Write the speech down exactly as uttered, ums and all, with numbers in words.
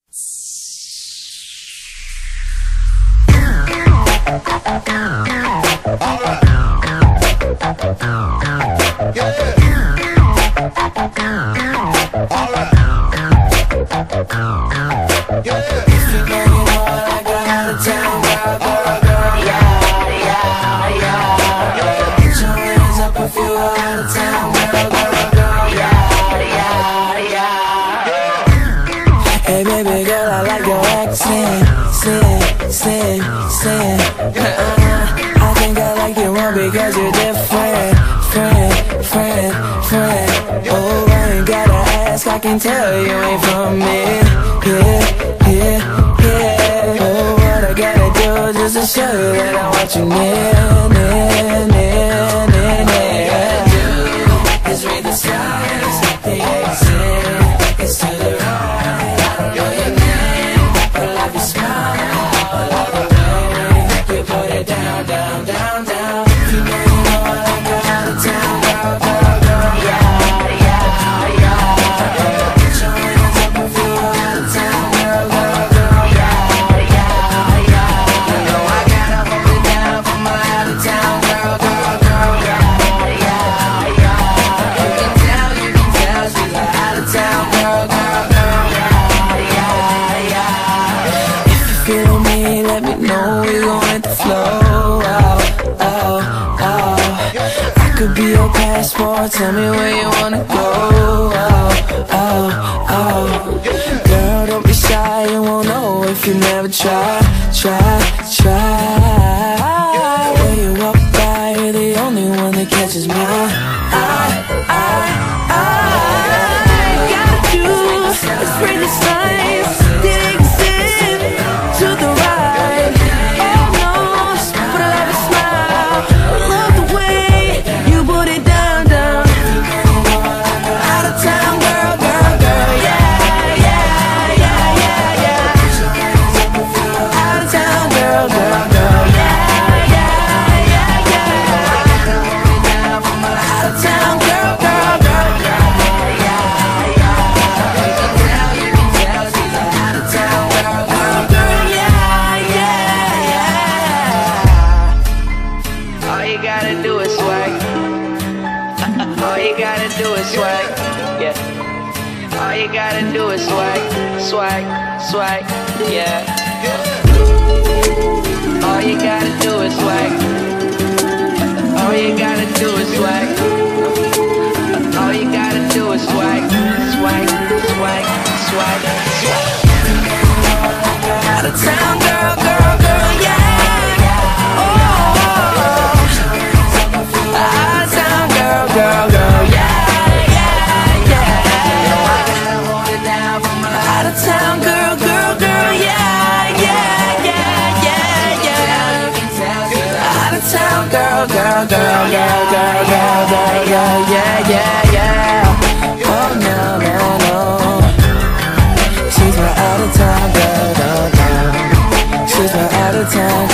Hey baby girl, I like your accent. Sin, sin, sin. uh, I think I like you more because you're different. Friend, friend, friend. Oh, I ain't gotta ask, I can tell you ain't from me. Yeah, yeah, yeah. Oh, what I gotta do just to show you that I want you near, near, near, near, near. All I gotta do is read the signs. The exit is to the right. I don't know your name, but I love your smile. I love the way you put it down, down, down, down. You know you know I like her out of town, girl, girl, girl. Yeah, yeah, yeah. Put your hands up if you are out of town, girl, girl, girl. Yeah, yeah, yeah. You know I gotta hold it down for my out of town, girl, girl, girl. Yeah, yeah, yeah. You can tell, you can tell she's an out of town girl, girl, girl. Yeah, yeah, yeah. If you feel me, let me know. We gon' hit the flow. Oh, oh, oh. I could be your passport. Tell me where you wanna go. Oh, oh, oh. Girl, don't be shy. You won't know if you never try, try, try. When you walk by, you're the only one that catches my eye, eye, eye. Gotta do is bring the signs. Did exist to the right. Oh no, but I love your smile. I love the way you put it down, down. Out of town girl, girl, girl. Yeah, yeah, yeah, yeah, yeah. Out of town girl, girl, girl. Yeah, yeah, yeah, yeah. Out of town girl, girl, girl. Yeah, yeah, yeah. You can tell, you can tell she's an out of town girl, girl, girl. Yeah, yeah, yeah. All you gotta do is swag. All you gotta do is swag. Yeah. All you gotta do is swag, swag, swag. Yeah. All you gotta do is swag. All you gotta do is swag. All you gotta do is swag, swag, swag, swag, swag. Out of town girl, girl, girl, yeah. Oh, out of town girl, girl, girl, yeah, yeah, yeah. Out of town girl, girl, girl, yeah, yeah, yeah, yeah, yeah. Out of town girl, girl, girl, girl, girl, girl, girl, girl, yeah, yeah, yeah. Oh no, no, no. She's my out of town girl, no, no. She's my out of town